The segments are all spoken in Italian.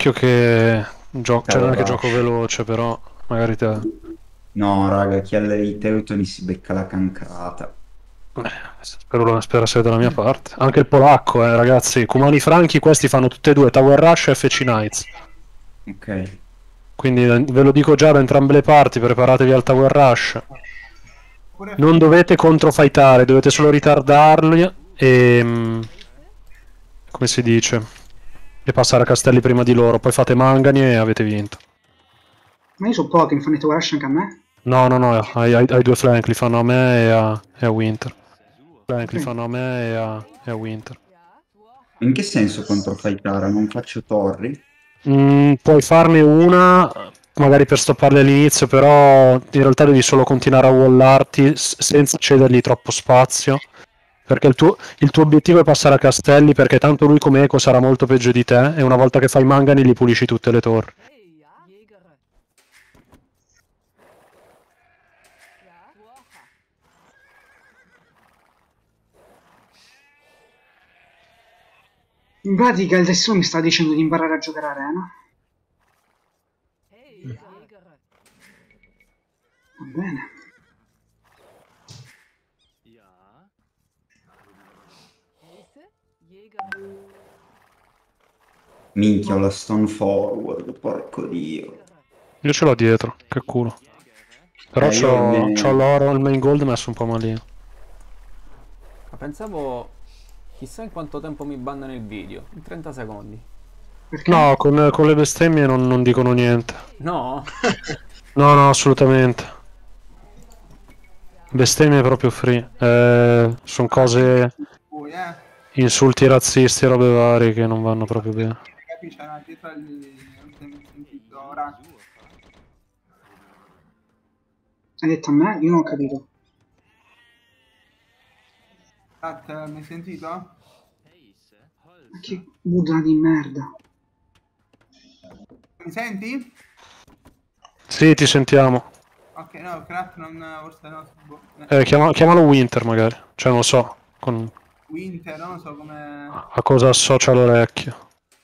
occhio che cioè non è che Allora, gioco veloce, però magari te... no, raga, chi ha i Teutoni si becca la cancrata. spero sia dalla mia parte. Anche il polacco, ragazzi. Cumani Franchi, questi fanno tutte e due, Tower Rush e FC Knights. Ok. Quindi ve lo dico già da entrambe le parti, preparatevi al Tower Rush. Pure Non dovete controfightare, dovete solo ritardarli e... come si dice? E passare a castelli prima di loro. Poi fate mangani e avete vinto. Ma io so pochi, mi fanno i Tower Rush anche a me. No, no, no, ai due flank li fanno a me e a Winter. Flank li Ok. fanno a me e a Winter. In che senso controfightare? Non faccio torri? Puoi farne una, magari per stopparli all'inizio, però in realtà devi solo continuare a wallarti senza cedergli troppo spazio. Perché il tuo obiettivo è passare a castelli, perché tanto lui come eco sarà molto peggio di te, e una volta che fai mangani gli pulisci tutte le torri. In pratica il destino mi sta dicendo di imparare a giocare arena. Va bene. Minchia, ho la stone forward, porco dio. Io ce l'ho dietro, che culo. Però Io c'ho l'oro, il main gold messo un po' malino. Ma pensavo, chissà in quanto tempo mi bannano il video, in 30 secondi. Perché? No, con le bestemmie non dicono niente. No? No, no, assolutamente. Bestemmie proprio free. Sono cose, poi, insulti razzisti e robe varie che non vanno proprio bene. capisci? Era dietro il sentito ora. Hai detto a me? Io non ho capito. Rat, mi hai sentito? Ma che Buddha di merda. Mi senti? Sì, ti sentiamo. Ok, no, Krat non... forse no. Chiamalo Winter magari. Cioè non lo so Winter, non lo so come... a cosa associa l'orecchio.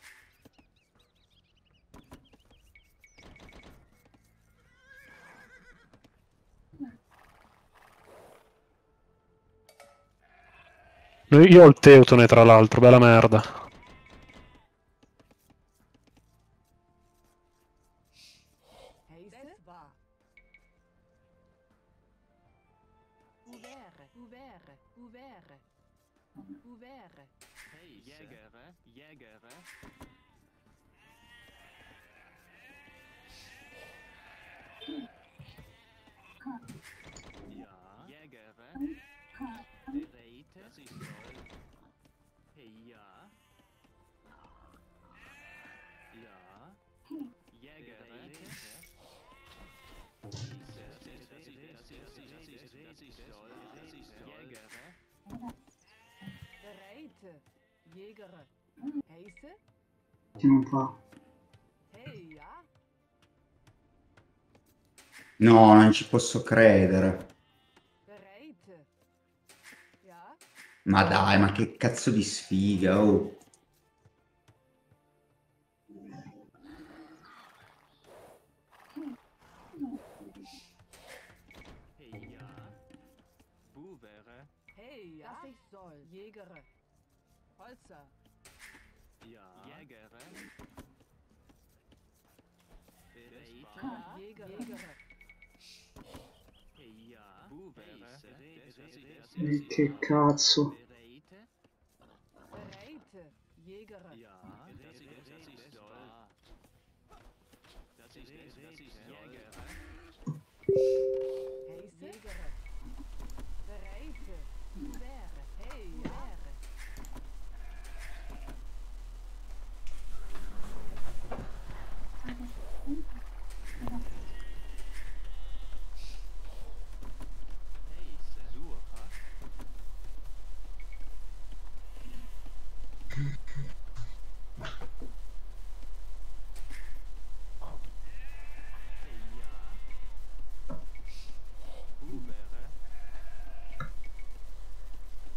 Io ho il Teutone tra l'altro, bella merda. Che non fa. No, non ci posso credere. Ma dai, ma che cazzo di sfiga, oh. Che cazzo.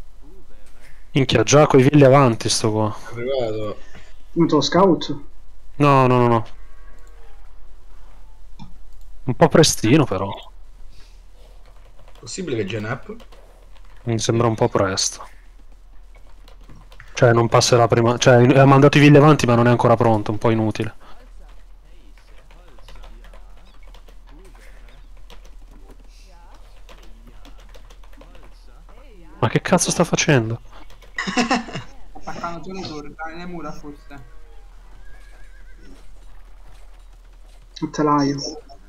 Minchia, già coi villi avanti sto qua. È arrivato. Punto scout? No, no, no, no. Un po' prestino però. Possibile che Genap? Mi sembra un po' presto. Cioè non passerà prima. Cioè ha mandato i villi avanti ma non è ancora pronto, un po' inutile. Ma che cazzo sta facendo? Attaccano solo le torri, le mura forse. Un telaio.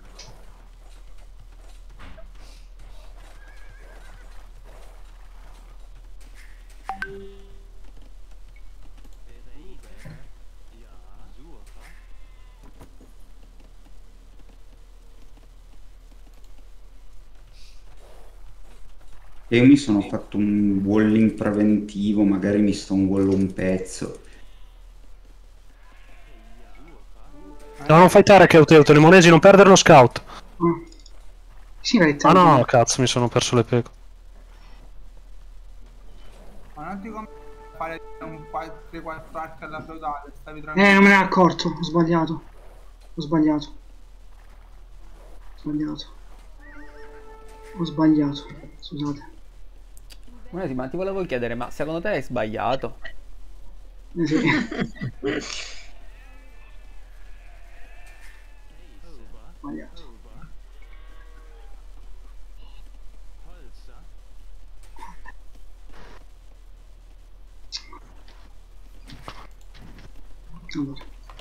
E io mi sono fatto un walling preventivo, magari mi sto un wall un pezzo. No, non fightare che Euteuto, Limonesi, non perdere lo scout. Oh. Sì, vai, Ah no, cazzo, mi sono perso le pecore. Ma non ti conviene fare un 3-4 archi alla feudale, stavi non tranquillo. me ne ero accorto, ho sbagliato. Ho sbagliato. Ho sbagliato. Ho sbagliato, scusate. Monesi, ma ti volevo chiedere, ma secondo te hai sbagliato? Sì. Sbagliato. Allora.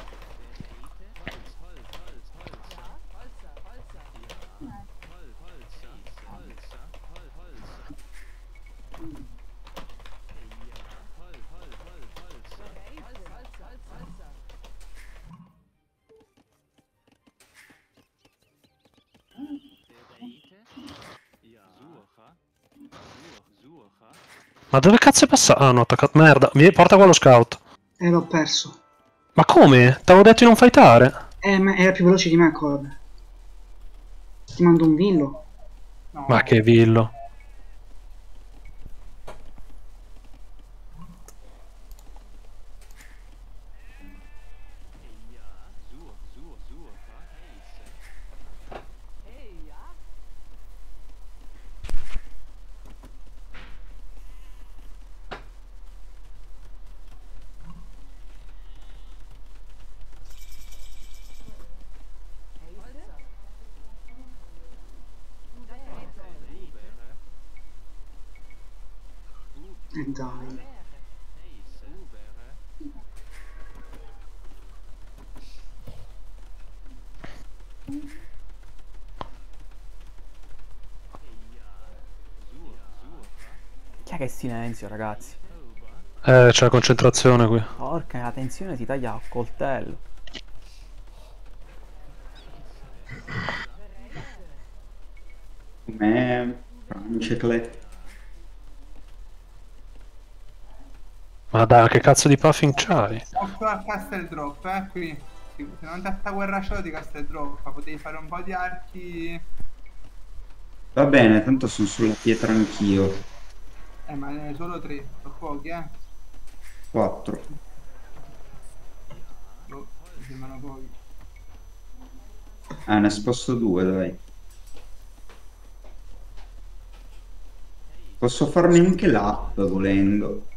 Ma dove cazzo è passato? Ah no, ho attaccato. Merda, porta qua lo scout. L'ho perso. Ma come? T'avevo detto di non fightare. Ma era più veloce di me ancora. Ti mando un villo. No, Ma che villo. E dai. Chi è che silenzio, ragazzi? C'è concentrazione qui. Porca, la tensione si taglia a coltello. Com'è? Francecle. Ma dai, che cazzo di puffing c'hai? occhio al castle drop, qui. Se non ti attacca guerra show di castle drop, potevi fare un po' di archi. Va bene, tanto sono sulla pietra anch'io. Ma ne hai solo 3, sono pochi, 4. Boh, mi sembrano pochi. Ah, ne sposto 2, dai. Posso farmi anche l'app volendo.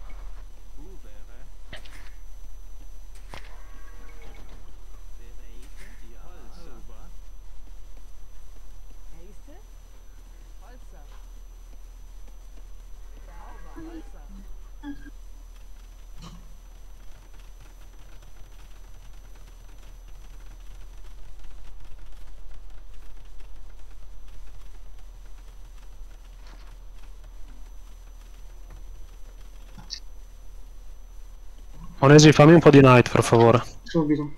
Onesi, fammi un po' di night, per favore. Subito.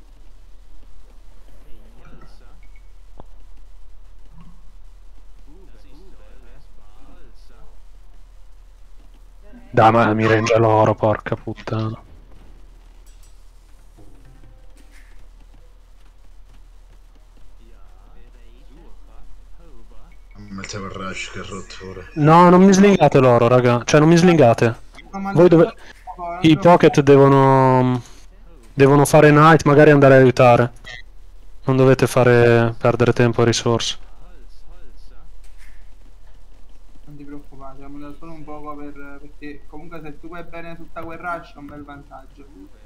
Dai, ma mi range l'oro, porca puttana. Mettevo il rush, che rottura. No, non mi slingate l'oro, raga. Cioè, non mi slingate. Voi dove... I pocket devono Devono fare Knight, magari andare a aiutare. Non dovete fare perdere tempo e risorse. Non ti preoccupare, siamo da solo un poco perché comunque se tu vai bene tutta quel rush è un bel vantaggio.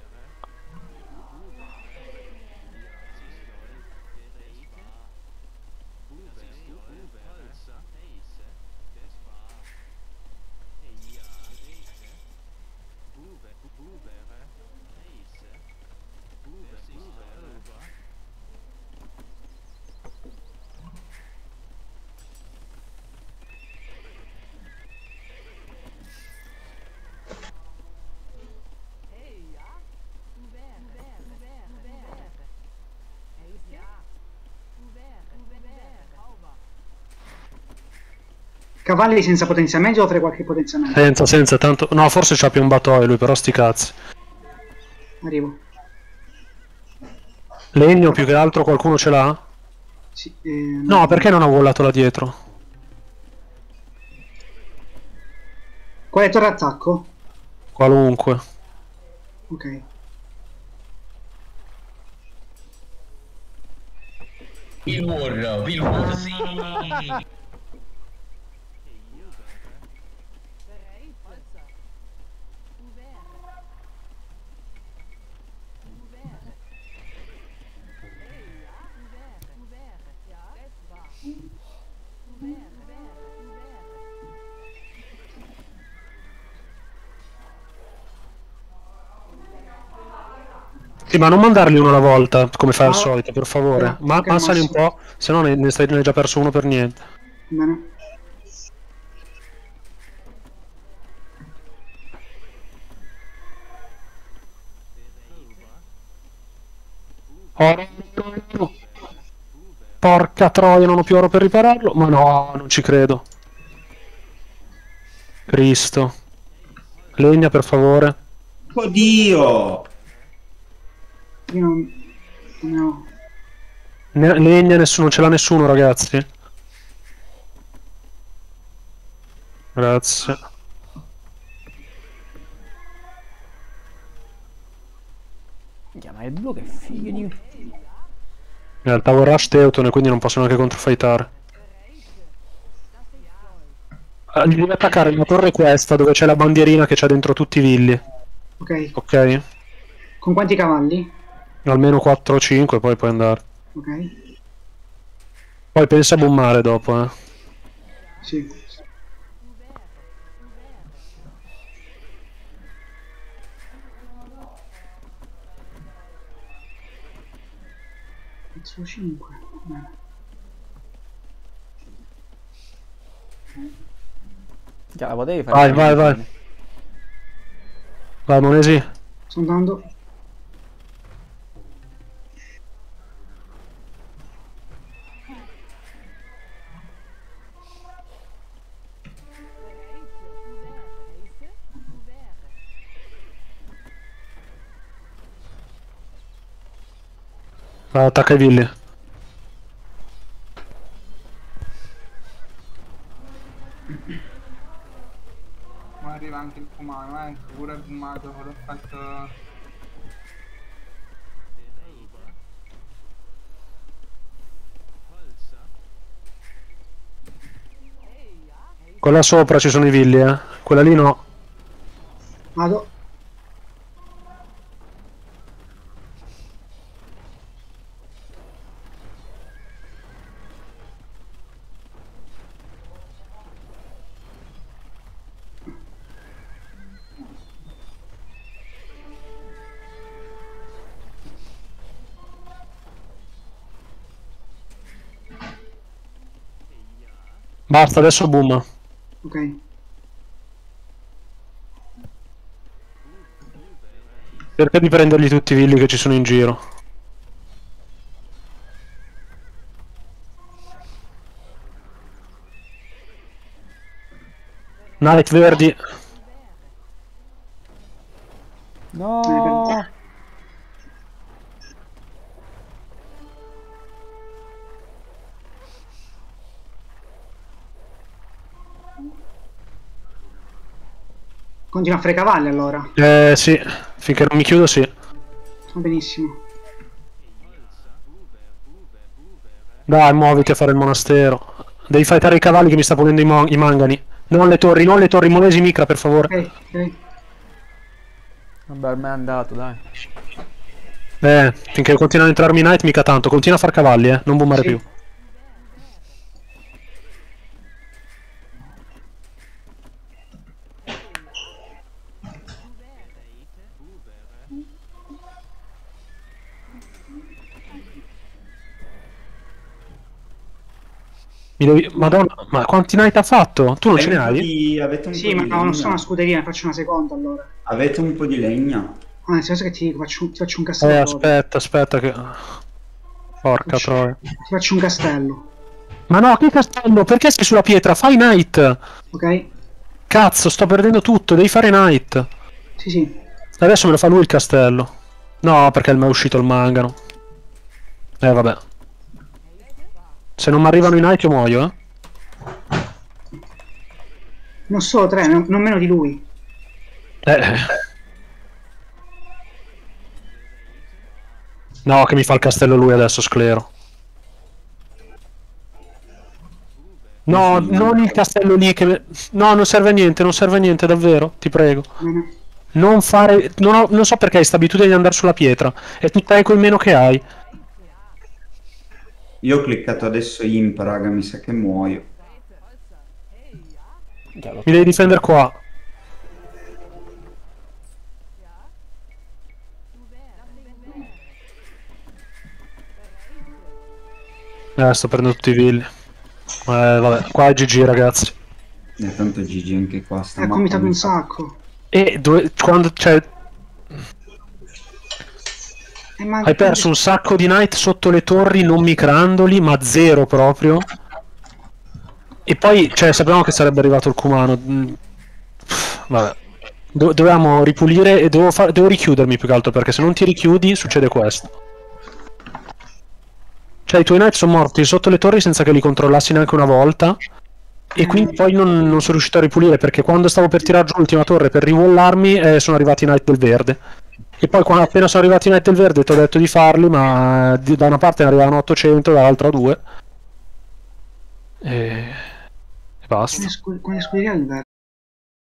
Cavalli senza potenziamento o offre qualche potenziamento? Senza, tanto... No, forse c'ha piombato lui, però sti cazzi. Arrivo. Legno più che altro qualcuno ce l'ha? Sì, No, perché non ha vollato là dietro? Qual è torre attacco? Qualunque. Ok. Il war, sì. Sì, ma non mandarli uno alla volta, come fai al solito, per favore. No, ok, Massali un Massimo. po', se no ne hai già perso uno per niente. Bene. Oro. Porca troia, non ho più oro per ripararlo. Ma no, non ci credo. Cristo. Legna, per favore. Oddio! Io non ne ho. Legna, nessuno, non ce l'ha nessuno, ragazzi. Grazie. Ma il blu che figlio di... Il tower rush Teutone, quindi non posso neanche controfightare. Gli devi attaccare una torre questa, dove c'è la bandierina che c'ha dentro tutti i villi. Ok. Ok? Con quanti cavalli? Almeno 4 o 5, poi puoi andare. Ok. Poi pensa a bombare dopo, eh. Sì. Su 5. Bene. Già, la potevi fare. Vai. Vai, Monesi. Sto andando. Vai, attacca i villi. Ma arriva anche il fumano, pure fumato, l'ho fatto... Quella sopra ci sono i villi, eh. Quella lì no. Vado. Basta, adesso boom. Ok. Cerca di prenderli tutti i villi che ci sono in giro. Knight verdi. No! Continua a fare cavalli allora. Sì, finché non mi chiudo sì. Va benissimo. Dai, muoviti a fare il monastero. Devi fightare i cavalli che mi sta ponendo i mangani. Non le torri, monesi Micra, per favore. Ok, ok. Vabbè, ormai è andato, dai. Finché continuano a entrarmi Knight mica tanto. Continua a far cavalli, non bombare Sì. più. Madonna, ma quanti Knight ha fatto? Tu non ce ne hai? Avete un Sì, po' ma di no, non legna? sono una scuderia, ne faccio una seconda allora. Avete un po' di legna? Ah, nel senso che ti faccio un castello. Aspetta che... Porca troia. Ti faccio un castello. Ma no, che castello? Perché sei sulla pietra? Fai Knight! Ok? Cazzo, sto perdendo tutto, devi fare Knight. Sì, sì. Adesso me lo fa lui il castello. No, perché mi è uscito il mangano. Vabbè. Se non mi arrivano i Knight io muoio, Non solo 3, non meno di lui. No, che mi fa il castello lui adesso, sclero. No, non il castello lì che... No, non serve a niente, davvero, ti prego. No. Non fare... Non so perché hai questa abitudine di andare sulla pietra. È tutta eco in meno che hai. Io ho cliccato adesso imp, raga, mi sa che muoio. Mi devi difendere qua. Sto prendendo tutti i villi. Vabbè, qua è GG ragazzi. E tanto GG anche qua. Sta Ecco, mi tapo un sacco. E quando... Cioè... Ma Hai perso un sacco di Knight sotto le torri non micrandoli, ma zero proprio. E poi, cioè, sapevamo che sarebbe arrivato il Kumano. Vabbè. Dovevamo ripulire e devo richiudermi più che altro, perché se non ti richiudi succede questo. Cioè, i tuoi Knight sono morti sotto le torri senza che li controllassi neanche una volta. E quindi poi non sono riuscito a ripulire, perché quando stavo per tirare giù l'ultima torre per rivollarmi, sono arrivati i Knight del verde. E poi appena sono arrivati i Knight del verde ti ho detto di farli, ma da una parte ne arrivavano 800, dall'altra 2. E basta. Quale scuderia è il verde?